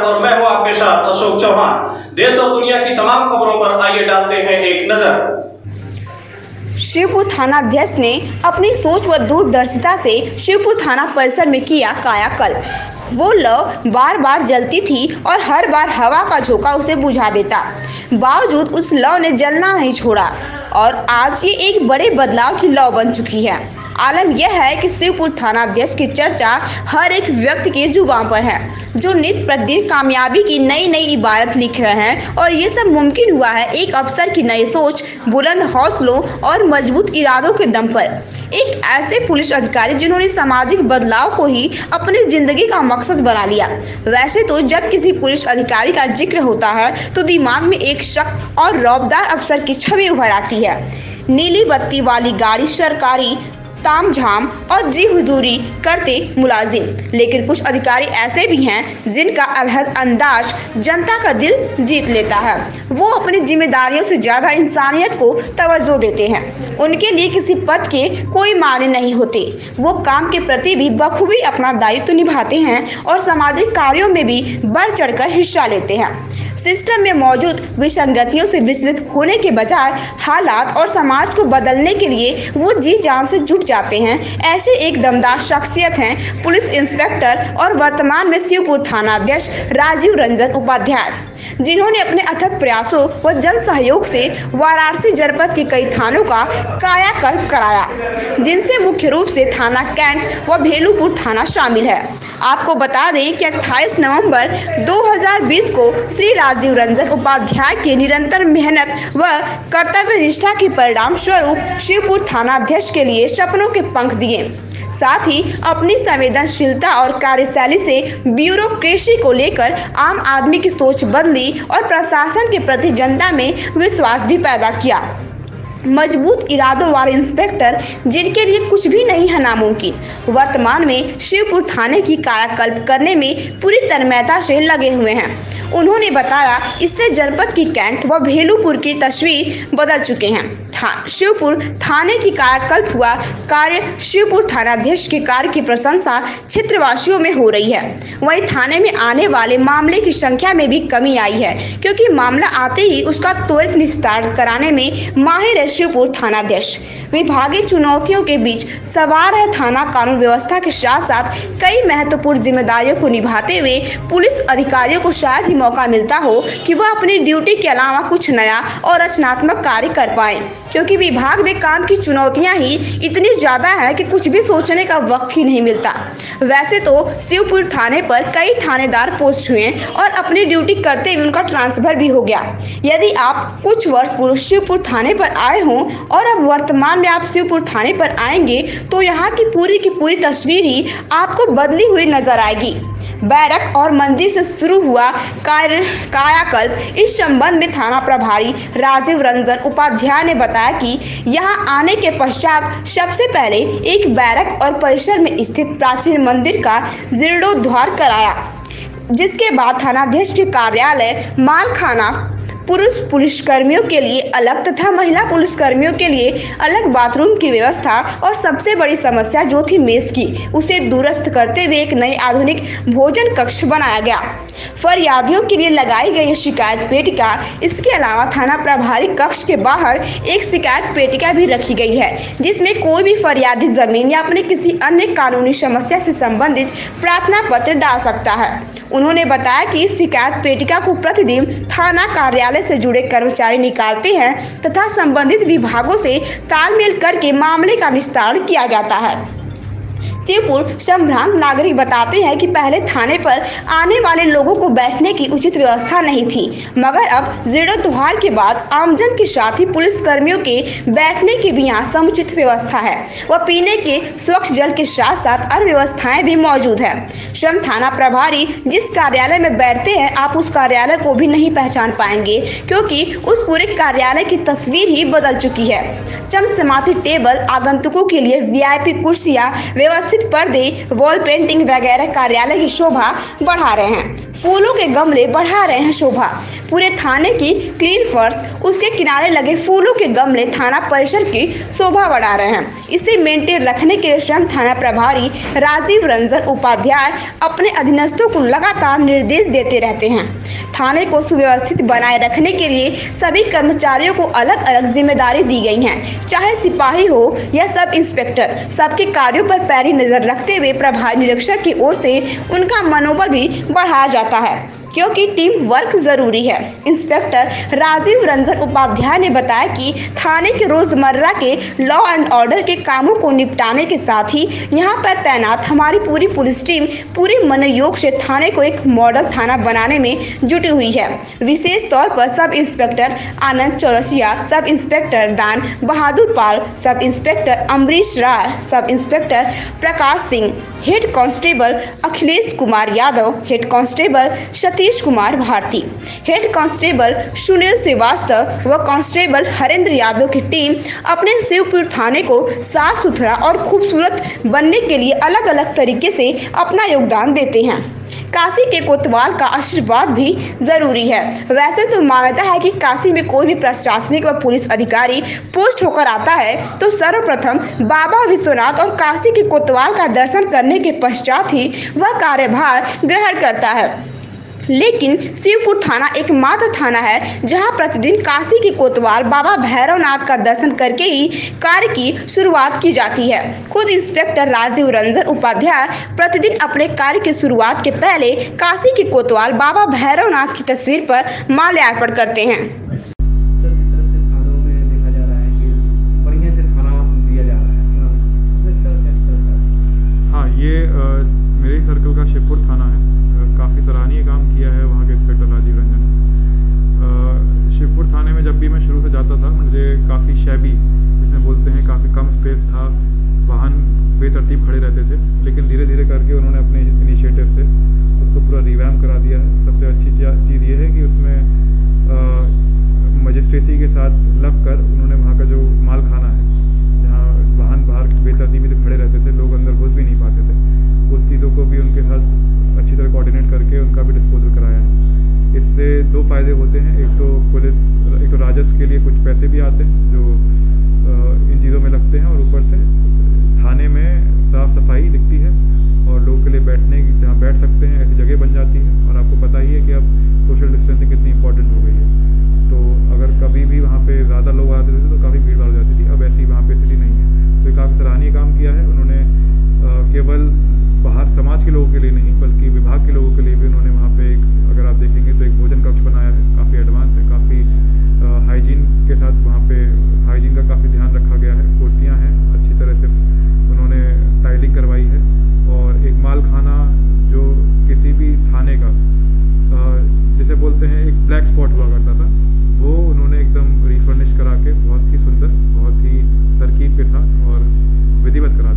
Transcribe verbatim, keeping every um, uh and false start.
और मैं हूं आपके साथ अशोक चौहान। देश और दुनिया की तमाम खबरों पर आइए डालते हैं एक नजर। शिवपुर थानाध्यक्ष ने अपनी सोच व दूरदर्शिता से शिवपुर थाना परिसर में किया कायाकल्प। वो लौ बार बार जलती थी और हर बार हवा का झोंका उसे बुझा देता, बावजूद उस लौ ने जलना नहीं छोड़ा और आज ये एक बड़े बदलाव की लौ बन चुकी है। आलम यह है कि शिवपुर थानाध्यक्ष की चर्चा हर एक व्यक्ति के जुबान पर है, जो नित्य प्रतिदिन कामयाबी की नई नई इबारत लिख रहे हैं और ये सब मुमकिन हुआ है एक अफसर की नई सोच, बुलंद हौसलों और मजबूत इरादों के दम पर। एक ऐसे पुलिस अधिकारी जिन्होंने सामाजिक बदलाव को ही अपनी जिंदगी का मकसद बना लिया। वैसे तो जब किसी पुलिस अधिकारी का जिक्र होता है तो दिमाग में एक सख्त और रौबदार अफसर की छवि उभर आती है। नीली बत्ती वाली गाड़ी, सरकारी तामझाम और जी हुजूरी करते मुलाजिम। लेकिन कुछ अधिकारी ऐसे भी हैं जिनका अलहद अंदाज जनता का दिल जीत लेता है। वो अपनी जिम्मेदारियों से ज्यादा इंसानियत को तवज्जो देते हैं। उनके लिए किसी पद के कोई मायने नहीं होते। वो काम के प्रति भी बखूबी अपना दायित्व निभाते हैं और सामाजिक कार्यों में भी बढ़ चढ़कर हिस्सा लेते हैं। सिस्टम में मौजूद विसंगतियों से विचलित होने के बजाय हालात और समाज को बदलने के लिए वो जी जान से जुट जाते हैं। ऐसे एक दमदार शख्सियत हैं पुलिस इंस्पेक्टर और वर्तमान में शिवपुर थानाध्यक्ष राजीव रंजन उपाध्याय, जिन्होंने अपने अथक प्रयासों व जन सहयोग से वाराणसी जनपद के कई थानों का कायाकल्प कराया, जिनसे मुख्य रूप से थाना कैंट व भेलूपुर थाना शामिल है। आपको बता दें कि अट्ठाईस नवंबर दो हज़ार बीस को श्री राजीव रंजन उपाध्याय की निरंतर मेहनत व कर्तव्य निष्ठा के परिणाम स्वरूप शिवपुर थानाध्यक्ष के लिए सपनों के पंख दिए। साथ ही अपनी संवेदनशीलता और कार्यशैली से ब्यूरोक्रेसी को लेकर आम आदमी की सोच बदली और प्रशासन के प्रति जनता में विश्वास भी पैदा किया। मजबूत इरादों वाले इंस्पेक्टर जिनके लिए कुछ भी नहीं है नामुमकिन, वर्तमान में शिवपुर थाने की कायाकल्प करने में पूरी तन्मयता से लगे हुए हैं। उन्होंने बताया, इससे जनपद की कैंट व भेलूपुर की तस्वीर बदल चुके हैं। था, शिवपुर थाने की कायाकल्प हुआ कार्य शिवपुर थानाध्यक्ष के कार्य की प्रशंसा क्षेत्रवासियों में हो रही है। वहीं थाने में आने वाले मामले की संख्या में भी कमी आई है, क्योंकि मामला आते ही उसका त्वरित निस्तारण कराने में माहिर है शिवपुर थानाध्यक्ष। विभागीय चुनौतियों के बीच सवार है थाना कानून व्यवस्था के साथ साथ कई महत्वपूर्ण जिम्मेदारियों को निभाते हुए पुलिस अधिकारियों को शायद ही मौका मिलता हो कि वह अपनी ड्यूटी के अलावा कुछ नया और रचनात्मक कार्य कर पाए, क्योंकि विभाग में काम की चुनौतियां ही इतनी ज्यादा है कि कुछ भी सोचने का वक्त ही नहीं मिलता। वैसे तो शिवपुर थाने पर कई थानेदार पोस्ट हुए और अपनी ड्यूटी करते हुए उनका ट्रांसफर भी हो गया। यदि आप कुछ वर्ष पूर्व शिवपुर थाने पर आए हों और अब वर्तमान में आप शिवपुर थाने पर आएंगे तो यहाँ की पूरी की पूरी तस्वीर ही आपको बदली हुई नजर आएगी। बैरक और मंदिर से शुरू हुआ कार्य कायाकल्प। इस संबंध में थाना प्रभारी राजीव रंजन उपाध्याय ने बताया कि यहां आने के पश्चात सबसे पहले एक बैरक और परिसर में स्थित प्राचीन मंदिर का जीर्णोद्धार कराया, जिसके बाद थानाध्यक्ष के कार्यालय, मालखाना, पुरुष पुलिसकर्मियों के लिए अलग तथा महिला पुलिसकर्मियों के लिए अलग बाथरूम की व्यवस्था और सबसे बड़ी समस्या जो थी मेस की, उसे दुरुस्त करते हुए एक नई आधुनिक भोजन कक्ष बनाया गया। फरियादियों के लिए लगाई गई शिकायत पेटिका, इसके अलावा थाना प्रभारी कक्ष के बाहर एक शिकायत पेटिका भी रखी गई है, जिसमें कोई भी फरियादी जमीन या अपने किसी अन्य कानूनी समस्या से संबंधित प्रार्थना पत्र डाल सकता है। उन्होंने बताया कि इस शिकायत पेटिका को प्रतिदिन थाना कार्यालय से जुड़े कर्मचारी निकालते हैं तथा संबंधित विभागों से तालमेल करके मामले का निस्तारण किया जाता है। शिवपुर संभ्रांत नागरिक बताते हैं कि पहले थाने पर आने वाले लोगों को बैठने की उचित व्यवस्था नहीं थी, मगर अब जीर्णोद्धार के बाद आमजन के साथ ही पुलिस कर्मियों के बैठने की भी यहाँ समुचित व्यवस्था है व पीने के स्वच्छ जल के साथ साथ अन्य व्यवस्थाएं भी मौजूद है। श्रम थाना प्रभारी जिस कार्यालय में बैठते हैं आप उस कार्यालय को भी नहीं पहचान पाएंगे, क्योंकि उस पूरे कार्यालय की तस्वीर ही बदल चुकी है। चमचमाती टेबल, आगंतुकों के लिए वीआईपी कुर्सियां, व्यवस्थित सुव्यवस्थित पर्दे, वॉल पेंटिंग वगैरह कार्यालय की शोभा बढ़ा रहे हैं। फूलों के गमले बढ़ा रहे हैं शोभा। पूरे थाने की क्लीन फर्श, उसके किनारे लगे फूलों के गमले थाना परिसर की शोभा बढ़ा रहे हैं। इसे मेंटेन रखने के लिए स्वयं थाना प्रभारी राजीव रंजन उपाध्याय अपने अधीनस्थों को लगातार निर्देश देते रहते हैं। थाने को सुव्यवस्थित बनाए रखने के लिए सभी कर्मचारियों को अलग अलग जिम्मेदारी दी गई है, चाहे सिपाही हो या सब इंस्पेक्टर। सबके कार्यों पर पैरी नजर रखते हुए प्रभारी निरीक्षक की ओर से उनका मनोबल भी बढ़ाया जाता है, क्योंकि टीम वर्क जरूरी है। इंस्पेक्टर राजीव रंजन उपाध्याय ने बताया कि थाने के रोजमर्रा के लॉ एंड ऑर्डर के कामों को निपटाने के साथ ही यहाँ पर तैनात हमारी पूरी पुलिस टीम पूरे मनोयोग से थाने को एक मॉडल थाना बनाने में जुटी हुई है। विशेष तौर पर सब इंस्पेक्टर आनंद चौरसिया, सब इंस्पेक्टर दान बहादुर पाल, sub inspector Amrish Rai, sub inspector Prakash Singh, head constable Akhilesh Kumar Yadav, head constable Satish Kumar Bharti, head constable Sunil Srivastava व कांस्टेबल हरेंद्र यादव की टीम अपने शिवपुर थाने को साफ सुथरा और खूबसूरत बनने के लिए अलग अलग तरीके से अपना योगदान देते हैं। काशी के कोतवाल का आशीर्वाद भी जरूरी है। वैसे तो मान्यता है कि काशी में कोई भी प्रशासनिक व पुलिस अधिकारी पोस्ट होकर आता है तो सर्वप्रथम बाबा विश्वनाथ और काशी के कोतवाल का दर्शन करने के पश्चात ही वह कार्यभार ग्रहण करता है। लेकिन शिवपुर थाना एकमात्र थाना है जहां प्रतिदिन काशी के कोतवाल बाबा भैरवनाथ का दर्शन करके ही कार्य की शुरुआत की जाती है। खुद इंस्पेक्टर राजीव रंजन उपाध्याय प्रतिदिन अपने कार्य की शुरुआत के पहले काशी के कोतवाल बाबा भैरवनाथ की तस्वीर पर माल्यार्पण करते हैं। हाँ, ये आ, मेरे सर्कल का शिवपुर थाना है। काफ़ी सराहनीय काम किया है वहाँ के इंस्पेक्टर राजीव रंजन ने। शिवपुर थाने में जब भी मैं शुरू से जाता था मुझे काफ़ी शैबी, जिसमें बोलते हैं काफ़ी कम स्पेस था, वाहन बेतरतीब खड़े रहते थे। लेकिन धीरे धीरे करके उन्होंने अपने इनिशिएटिव से उसको पूरा रिवैम्प करा दिया है। सबसे अच्छी चीज़ ये है कि उसमें मजिस्ट्रेसी के साथ लग कर उन्होंने वहाँ का जो माल खाना है, जहाँ वाहन बाहर बेतरतीबी से खड़े रहते थे, लोग अंदर घुस भी नहीं पाते थे, उस चीज़ों को भी उनके साथ अच्छी तरह कोऑर्डिनेट करके उनका भी डिस्पोजल कराया है। इससे दो फायदे होते हैं। एक तो पुलिस, एक तो राजस्व के लिए कुछ पैसे भी आते हैं जो इन चीज़ों में लगते हैं, और ऊपर से थाने में साफ सफाई दिखती है और लोगों के लिए बैठने की जहाँ बैठ सकते हैं ऐसी जगह बन जाती है। और आपको पता ही है कि अब सोशल डिस्टेंसिंग कितनी इंपॉर्टेंट हो गई है। तो अगर कभी भी वहाँ पे ज़्यादा लोग आते थे तो काफ़ी भीड़ भाड़ हो जाती थी, अब ऐसी वहाँ पे स्थिति नहीं है। तो काफ़ी सराहनीय काम किया है उन्होंने। केवल बाहर समाज के लोगों के लिए नहीं बल्कि विभाग के लोगों के लिए भी उन्होंने वहाँ पे एक, अगर आप देखेंगे तो एक भोजन कक्ष बनाया है, काफ़ी एडवांस है, काफ़ी हाइजीन के साथ वहाँ पे हाइजीन का काफ़ी ध्यान रखा गया है। कुर्सियाँ हैं, अच्छी तरह से उन्होंने स्टाइलिंग करवाई है। और एक माल खाना जो किसी भी थाने का जिसे बोलते हैं एक ब्लैक स्पॉट हुआ करता था, वो उन्होंने एकदम रिफर्निश करा के बहुत ही सुंदर, बहुत ही तरकीब के साथ और विधिवत करा